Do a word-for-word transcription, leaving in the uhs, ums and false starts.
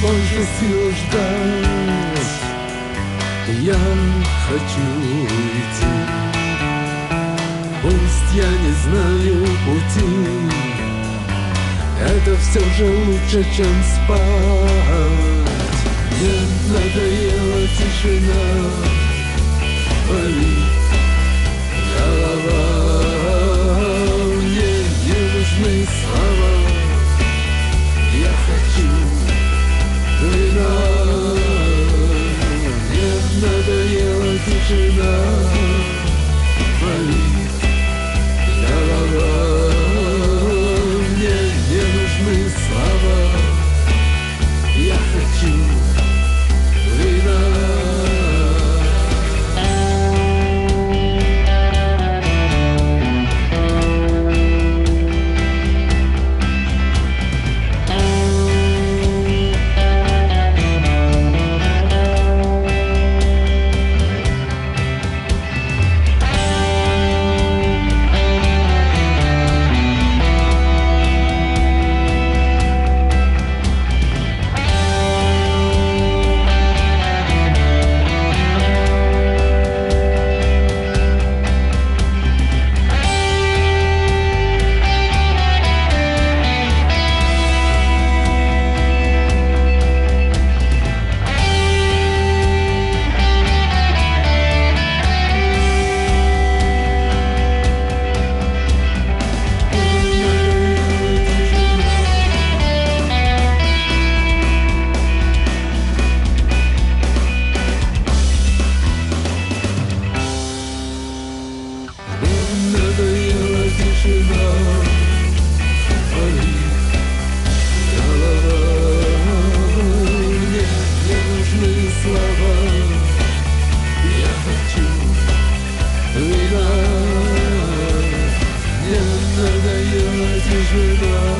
больше сил ждать. Я хочу уйти. Пусть я не знаю пути, это все же лучше, чем спать. Мне надоела тишина, болит голова. Мне не нужны слова, я хочу вина. Мне надоела тишина, болит голова. Мне не нужны слова, я хочу вина. Надоела тишина, болит голова. Мне не нужны слова, я хочу вина. Мне надоела тишина.